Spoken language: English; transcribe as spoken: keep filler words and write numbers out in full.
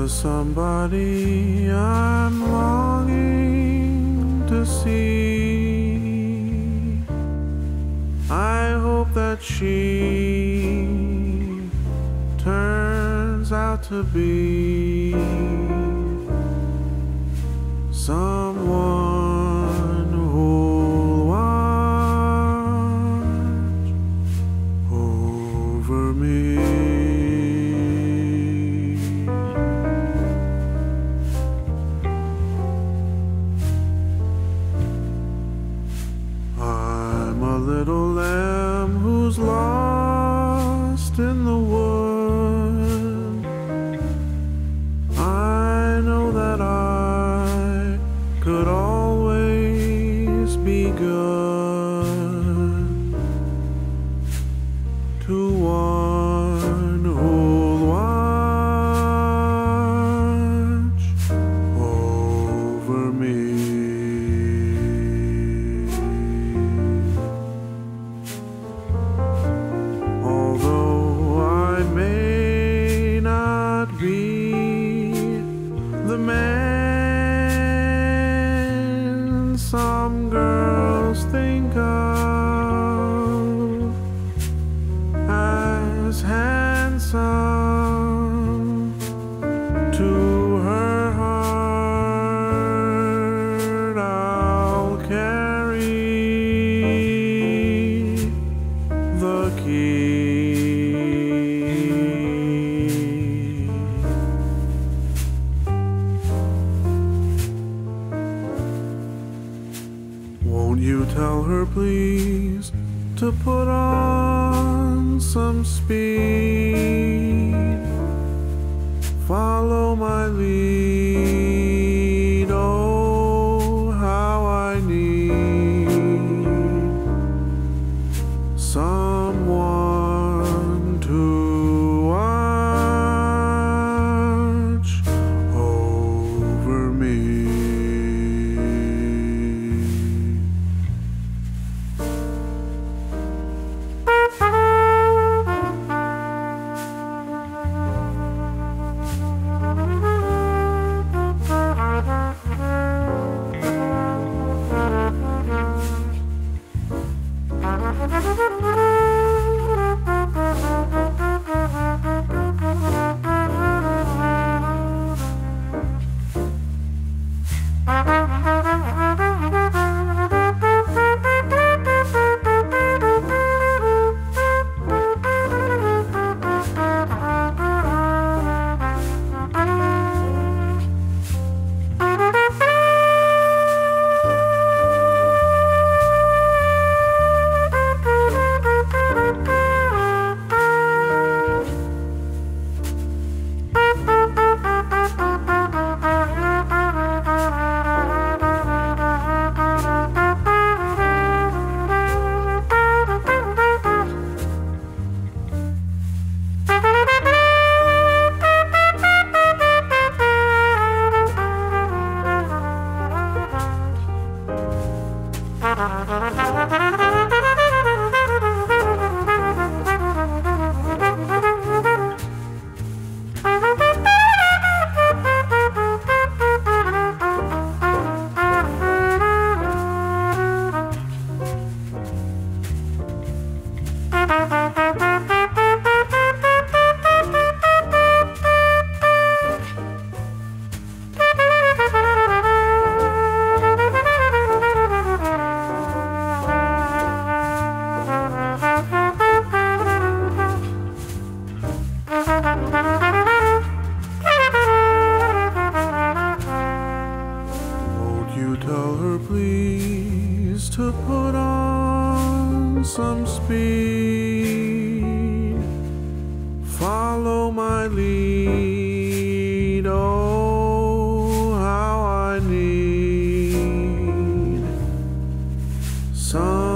somebody I'm longing to see. I hope that she turns out to be someone who'll watch over me. I'm a little lamb who's lost in the wood. I know that I could always be good to one who'll watch over me. Although I may not be the man some girls think of as handsome, to her heart I'll carry the key. Won't you tell her, please, to put on some speed? Follow my lead. Oh, how I need someone to watch over me. Won't you tell her, please, to put on some speed? Follow my lead. Oh, how I need some